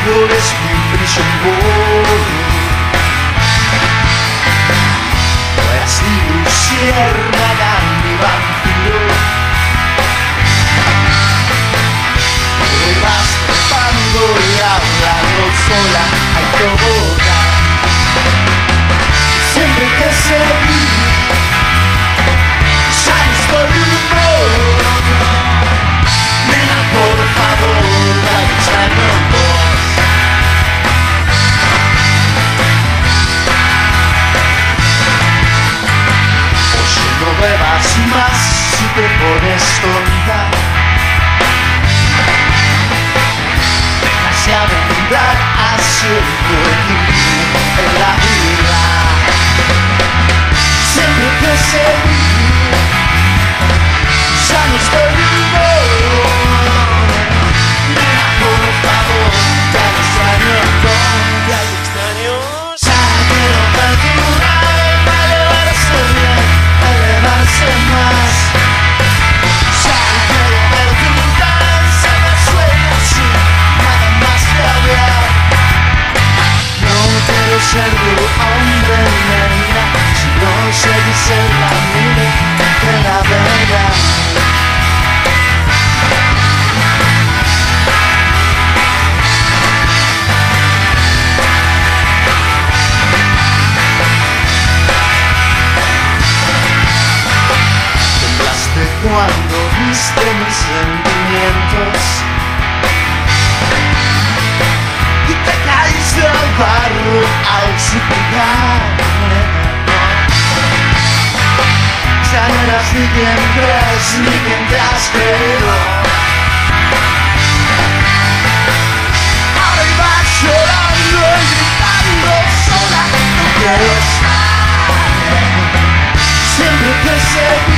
árboles mi prisión. Eras mi luciérnaga, mi vampiro. Hoy vas trepando y hablando sola al tobogán. Siempre que se vive, ya no estoy loco. Nena, por favor, la extraño vos. Oye, no bebas más si te pones tonta. Déjase aventurar hacia el equilibrio en la vida. Siempre que se vive, ya no estoy vivo. Nena, por favor, ya lo extraño, ya lo extraño. Ya quiero perdurar para elevarse bien, para elevarse más. Ya quiero perdurar, se me suena así, nada más que hablar. No quiero ser tu hombre, nena, si no seguís ser la mía de la verdad. Temblaste cuando viste mis sentimientos y te caíste al barro al suplicarme. Ya no eras ni quien crees ni quien te has creído. Ahora ibas llorando y gritando sola. No quiero estar. Siempre que se